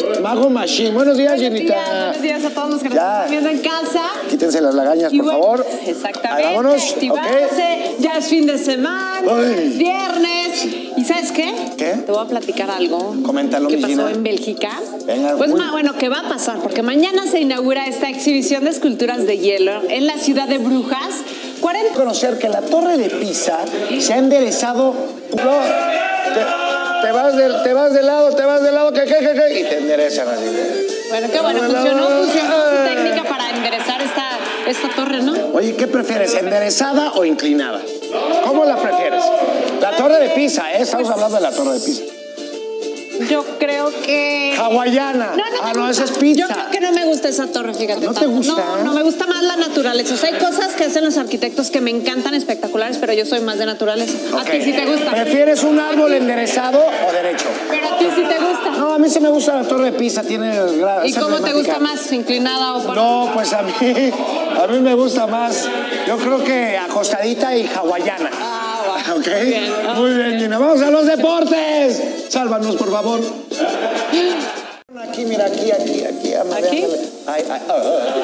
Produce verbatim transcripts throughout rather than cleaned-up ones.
Mago Machine. Buenos días, Buenos Jenita. días, buenos días a todos los que nos están viendo en casa. Quítense las lagañas, Y por bueno, favor. Exactamente. Ahí vámonos. Activarse. Okay. Ya es fin de semana, Ay. viernes. ¿Y sabes qué? ¿Qué? Te voy a platicar algo. Coméntalo, ¿Qué mi pasó Gina. en Bélgica? Venga, pues muy... ma, bueno, ¿qué va a pasar? Porque mañana se inaugura esta exhibición de esculturas de hielo en la ciudad de Brujas. cuarenta... Conocer que la Torre de Pisa se ha enderezado. No, te, te, vas del, te vas de lado, te vas de lado, que, que, que, que, y te enderezan así. Bueno, qué bueno, funcionó, funcionó su técnica para enderezar esta, esta torre, ¿no? Oye, ¿qué prefieres, enderezada o inclinada? ¿Cómo la prefieres? La Torre de Pisa, ¿eh? Estamos hablando de la Torre de Pisa. Yo creo que... Hawaiana. No, no, ah, me no, gusta. esa es pizza. Yo creo que no me gusta esa torre, fíjate. ¿No te tanto. gusta? No, no, me gusta más la naturaleza. O sea, hay cosas que hacen los arquitectos que me encantan, espectaculares, pero yo soy más de naturaleza. A Okay. ti sí te gusta. ¿Prefieres un árbol enderezado o derecho? Pero a ti sí te gusta. No, a mí sí me gusta la Torre de Pisa, tiene... ¿Y cómo te gusta más? ¿Inclinada o para? No, pues a mí, a mí me gusta más, yo creo que acostadita y hawaiana. Ah, bueno. ¿Ok? Bien, ¿no? Muy bien, Gina. ¡Vamos a los deportes! Sálvanos, por favor. Aquí, mira, aquí, aquí, aquí. Ándale, ¿Aquí? ándale. Ay, ay, ay,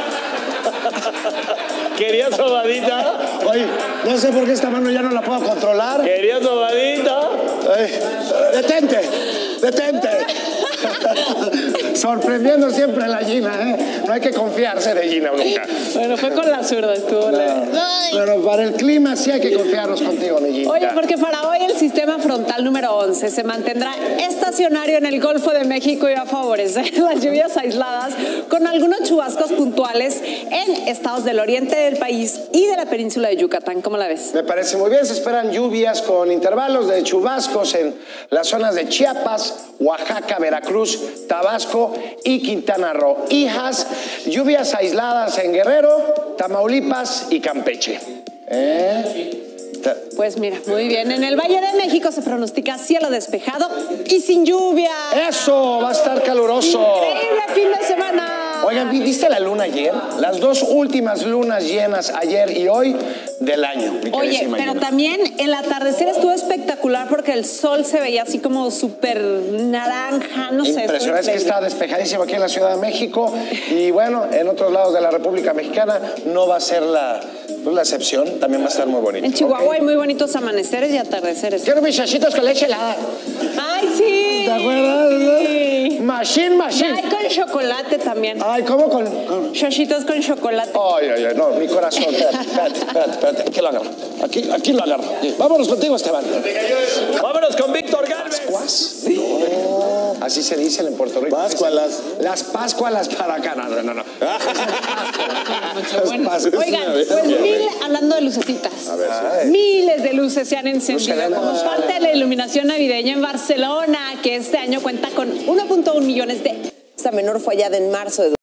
ay. ¿Querías sobadita? Oye, no sé por qué esta mano ya no la puedo controlar. ¿Querías sobadita? Ay, detente, detente. Sorprendiendo siempre a la Gina, ¿eh? No hay que confiarse de Gina nunca. Bueno, fue con la zurda, estuvo leve. Pero para el clima sí hay que confiarnos contigo, mi Gina. Oye, porque para hoy el sistema frontal número once se mantendrá estacionario en el Golfo de México y va a favorecer las lluvias aisladas con algunos chubascos puntuales en estados del oriente del país y de la península de Yucatán. ¿Cómo la ves? Me parece muy bien. Se esperan lluvias con intervalos de chubascos en las zonas de Chiapas, Oaxaca, Veracruz, Tabasco y Quintana Roo. Hijas, lluvias aisladas en Guerrero, Tamaulipas y Campeche. ¿Eh? Pues mira, muy bien. En el Valle de México se pronostica cielo despejado y sin lluvia. ¡Eso! Va a estar caluroso. Increíble fin de semana. Oigan, ¿viste la luna ayer? Las dos últimas lunas llenas ayer y hoy del año. mi Oye, queridísima pero Gina. también el atardecer estuvo espectacular porque el sol se veía así como súper naranja, no sé. estuvo Impresionante, es que increíble. está despejadísimo aquí en la Ciudad de México y bueno, en otros lados de la República Mexicana no va a ser la, pues, la excepción, también va a estar muy bonito. En Chihuahua ¿ok? hay muy bonitos amaneceres y atardeceres. Quiero mis chachitos con leche helada. ¡Ay, sí! ¿Te acuerdas? Sí. Machine, Ya machine. hay con chocolate también. Ay, ¿cómo con...? con... Chachitos con chocolate. Ay, ay, ay, no, mi corazón, espérate, espérate, espérate, espérate, aquí lo agarro, aquí, aquí lo agarro. Vámonos contigo, Esteban. Vámonos con Víctor Galvez. ¿Pascuas? No, así se dicen en Puerto Rico. Páscualas. Las Pascualas para acá, no, no, no. Bueno, Las Pascuas. oigan, pues mil, hablando de lucecitas, Ay. miles de luces se han encendido Lucerena. como parte de la iluminación navideña en Barcelona, que este año cuenta con uno punto uno millones de... Esta menor fue hallada en marzo de